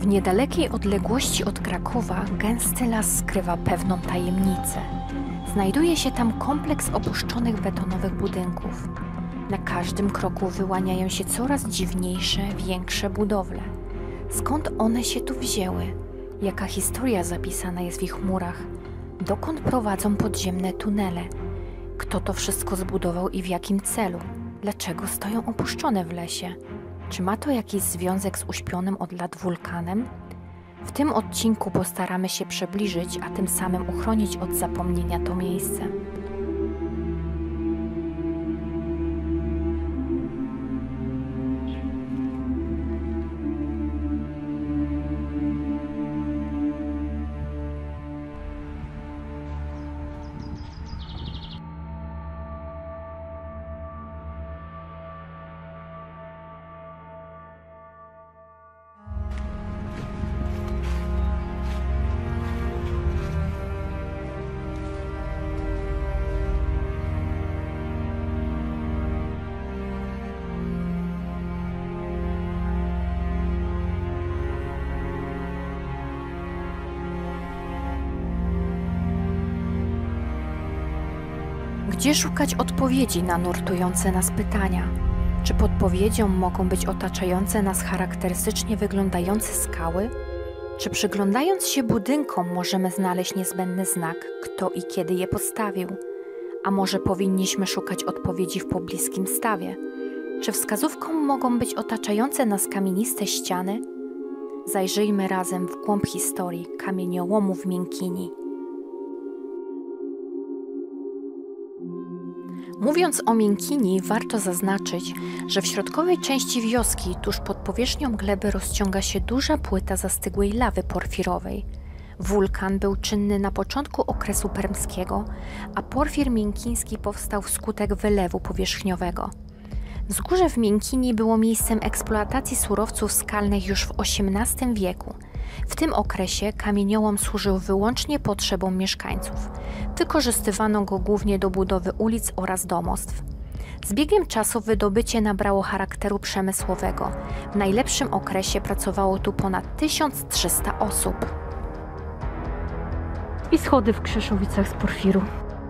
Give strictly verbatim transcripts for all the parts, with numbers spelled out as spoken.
W niedalekiej odległości od Krakowa gęsty las skrywa pewną tajemnicę. Znajduje się tam kompleks opuszczonych betonowych budynków. Na każdym kroku wyłaniają się coraz dziwniejsze, większe budowle. Skąd one się tu wzięły? Jaka historia zapisana jest w ich murach? Dokąd prowadzą podziemne tunele? Kto to wszystko zbudował i w jakim celu? Dlaczego stoją opuszczone w lesie? Czy ma to jakiś związek z uśpionym od lat wulkanem? W tym odcinku postaramy się przybliżyć, a tym samym uchronić od zapomnienia to miejsce. Gdzie szukać odpowiedzi na nurtujące nas pytania? Czy podpowiedzią mogą być otaczające nas charakterystycznie wyglądające skały? Czy przyglądając się budynkom możemy znaleźć niezbędny znak, kto i kiedy je postawił? A może powinniśmy szukać odpowiedzi w pobliskim stawie? Czy wskazówką mogą być otaczające nas kamieniste ściany? Zajrzyjmy razem w głąb historii kamieniołomu w Miękini. Mówiąc o Miękini, warto zaznaczyć, że w środkowej części wioski, tuż pod powierzchnią gleby, rozciąga się duża płyta zastygłej lawy porfirowej. Wulkan był czynny na początku okresu permskiego, a porfir miękiński powstał wskutek wylewu powierzchniowego. Wzgórze w Miękini było miejscem eksploatacji surowców skalnych już w osiemnastym wieku. W tym okresie kamieniołom służył wyłącznie potrzebom mieszkańców. Wykorzystywano go głównie do budowy ulic oraz domostw. Z biegiem czasu wydobycie nabrało charakteru przemysłowego. W najlepszym okresie pracowało tu ponad tysiąc trzysta osób. I schody w Krzeszowicach z porfiru.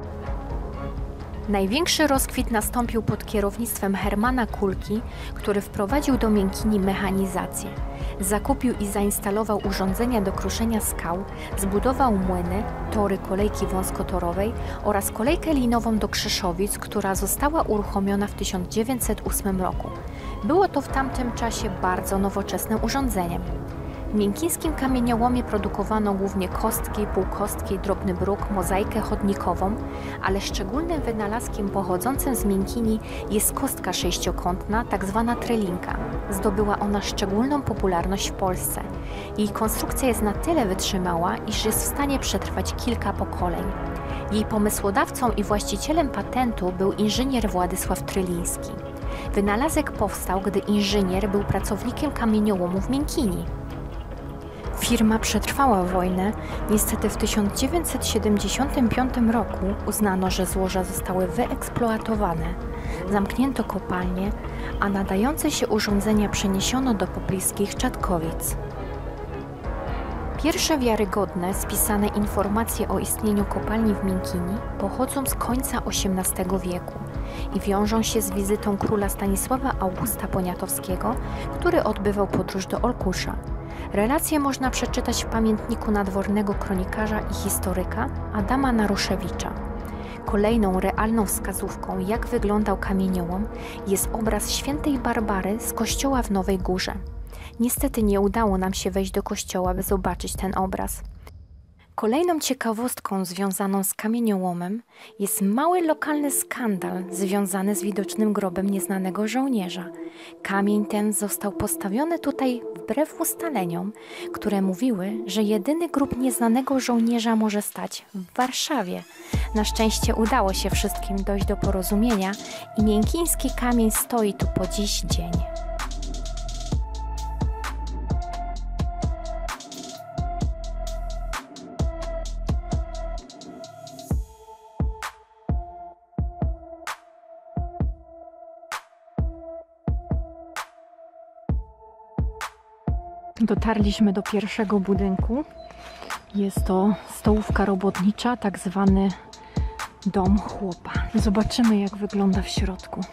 Największy rozkwit nastąpił pod kierownictwem Hermana Kulki, który wprowadził do Miękini mechanizację. Zakupił i zainstalował urządzenia do kruszenia skał, zbudował młyny, tory kolejki wąskotorowej oraz kolejkę linową do Krzeszowic, która została uruchomiona w tysiąc dziewięćset ósmym roku. Było to w tamtym czasie bardzo nowoczesnym urządzeniem. W miękińskim kamieniołomie produkowano głównie kostki, półkostki, drobny bruk, mozaikę chodnikową, ale szczególnym wynalazkiem pochodzącym z Miękini jest kostka sześciokątna, tak zwana trelinka. Zdobyła ona szczególną popularność w Polsce. Jej konstrukcja jest na tyle wytrzymała, iż jest w stanie przetrwać kilka pokoleń. Jej pomysłodawcą i właścicielem patentu był inżynier Władysław Tryliński. Wynalazek powstał, gdy inżynier był pracownikiem kamieniołomu w Miękini. Firma przetrwała wojnę, niestety w tysiąc dziewięćset siedemdziesiątym piątym roku uznano, że złoża zostały wyeksploatowane, zamknięto kopalnie, a nadające się urządzenia przeniesiono do pobliskich Czatkowic. Pierwsze wiarygodne, spisane informacje o istnieniu kopalni w Miękini pochodzą z końca osiemnastego wieku i wiążą się z wizytą króla Stanisława Augusta Poniatowskiego, który odbywał podróż do Olkusza. Relacje można przeczytać w pamiętniku nadwornego kronikarza i historyka Adama Naruszewicza. Kolejną realną wskazówką, jak wyglądał kamieniołom, jest obraz świętej Barbary z kościoła w Nowej Górze. Niestety nie udało nam się wejść do kościoła, by zobaczyć ten obraz. Kolejną ciekawostką związaną z kamieniołomem jest mały lokalny skandal związany z widocznym grobem nieznanego żołnierza. Kamień ten został postawiony tutaj wbrew ustaleniom, które mówiły, że jedyny grób nieznanego żołnierza może stać w Warszawie. Na szczęście udało się wszystkim dojść do porozumienia i miękiński kamień stoi tu po dziś dzień. Dotarliśmy do pierwszego budynku. Jest to stołówka robotnicza, tak zwany dom chłopa. Zobaczymy, jak wygląda w środku.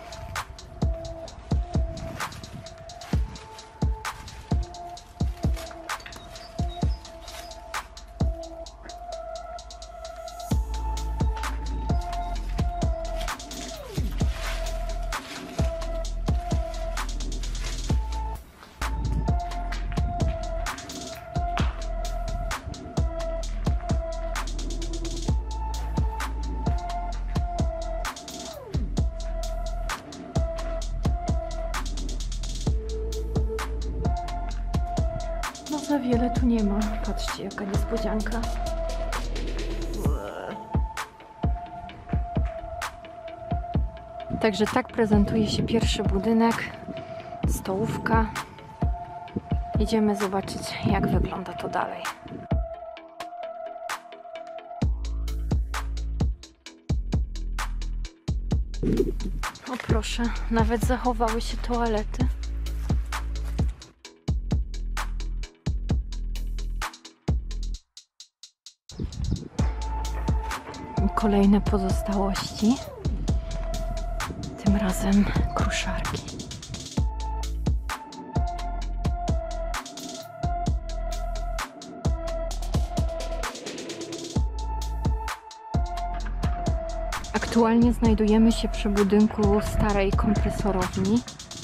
No za wiele tu nie ma. Patrzcie, jaka niespodzianka. Także tak prezentuje się pierwszy budynek. Stołówka. Idziemy zobaczyć, jak wygląda to dalej. O proszę, nawet zachowały się toalety. Kolejne pozostałości. Tym razem kruszarki. Aktualnie znajdujemy się przy budynku starej kompresorowni.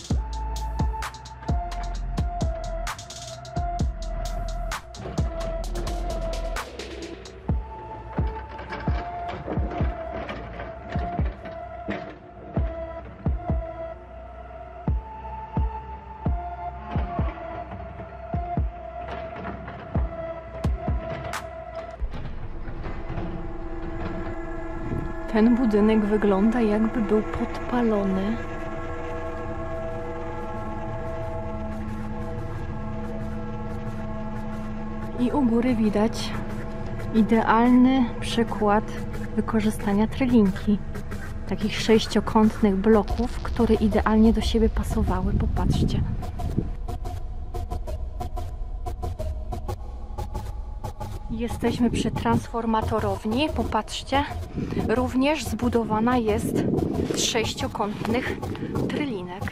Ten budynek wygląda, jakby był podpalony. I u góry widać idealny przykład wykorzystania trelinki. Takich sześciokątnych bloków, które idealnie do siebie pasowały. Popatrzcie. Jesteśmy przy transformatorowni. Popatrzcie. Również zbudowana jest z sześciokątnych trylinek.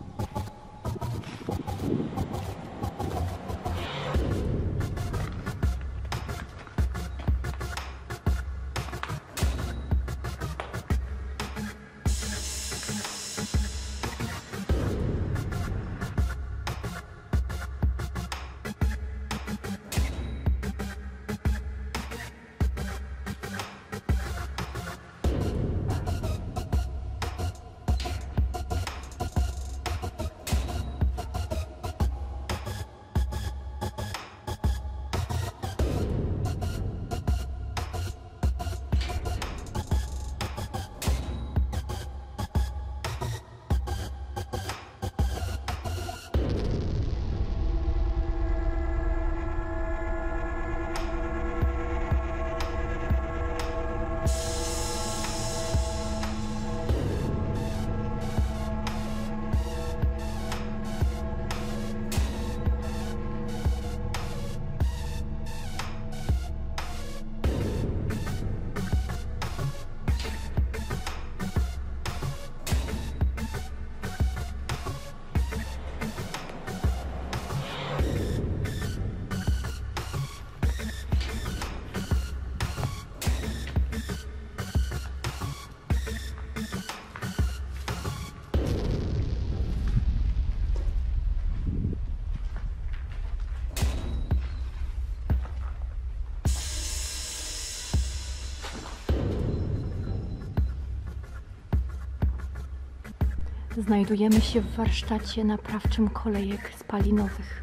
Znajdujemy się w warsztacie naprawczym kolejek spalinowych.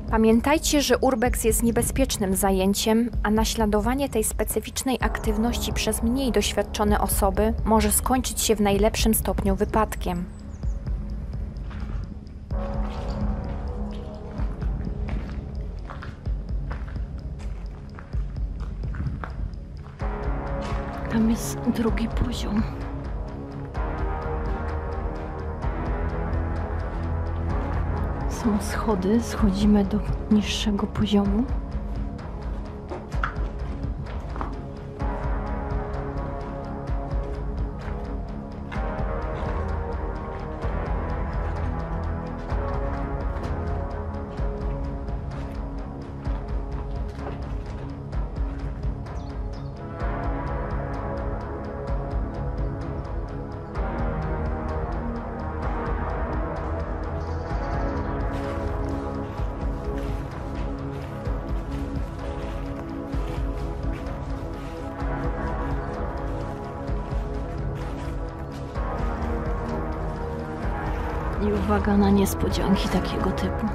Pamiętajcie, że urbex jest niebezpiecznym zajęciem, a naśladowanie tej specyficznej aktywności przez mniej doświadczone osoby może skończyć się w najlepszym stopniu wypadkiem. Tam jest drugi poziom. Są schody, schodzimy do niższego poziomu. I uwaga na niespodzianki takiego typu.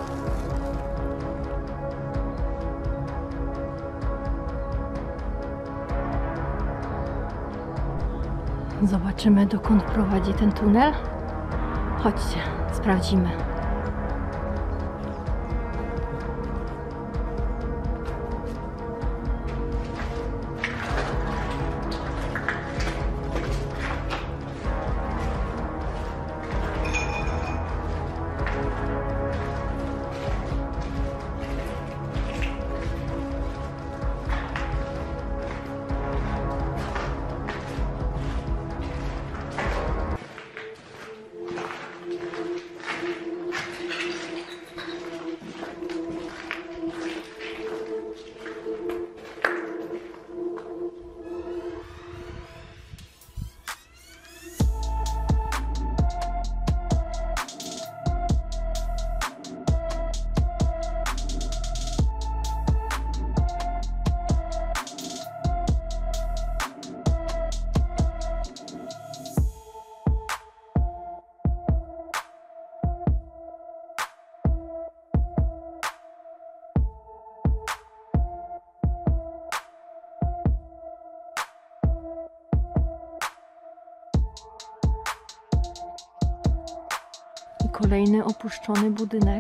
Zobaczymy, dokąd prowadzi ten tunel. Chodźcie, sprawdzimy. Kolejny opuszczony budynek.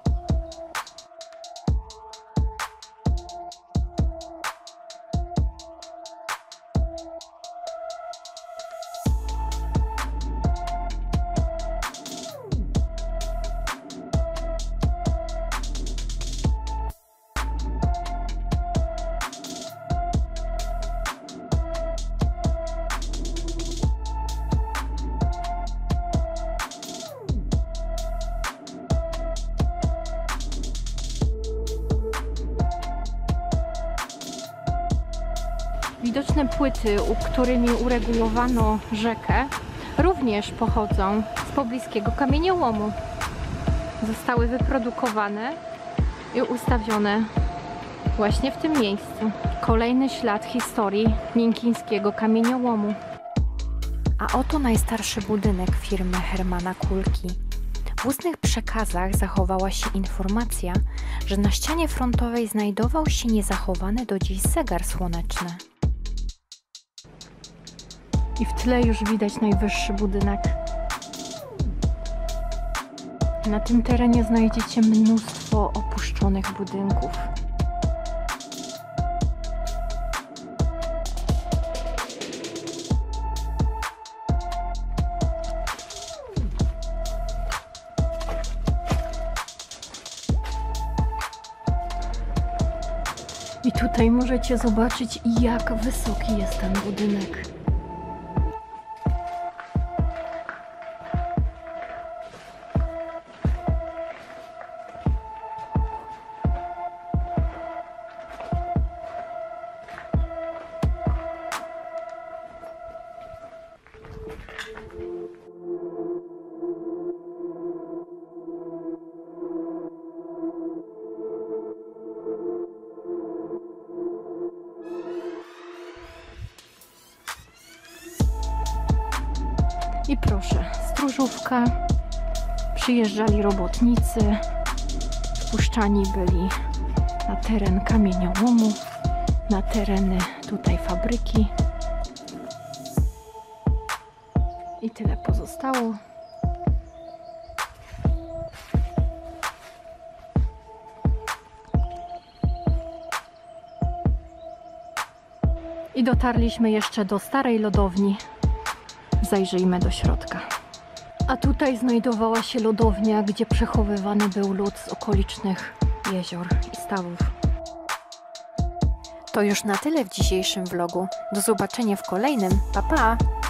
Widoczne płyty, którymi uregulowano rzekę, również pochodzą z pobliskiego kamieniołomu. Zostały wyprodukowane i ustawione właśnie w tym miejscu. Kolejny ślad historii miękkińskiego kamieniołomu. A oto najstarszy budynek firmy Hermana Kulki. W ustnych przekazach zachowała się informacja, że na ścianie frontowej znajdował się niezachowany do dziś zegar słoneczny. I w tle już widać najwyższy budynek. Na tym terenie znajdziecie mnóstwo opuszczonych budynków. I tutaj możecie zobaczyć, jak wysoki jest ten budynek. I proszę, stróżówka, przyjeżdżali robotnicy, wpuszczani byli na teren kamieniołomu, na tereny tutaj fabryki. I tyle pozostało. I dotarliśmy jeszcze do starej lodowni. Zajrzyjmy do środka. A tutaj znajdowała się lodownia, gdzie przechowywany był lód z okolicznych jezior i stawów. To już na tyle w dzisiejszym vlogu. Do zobaczenia w kolejnym. Pa, pa!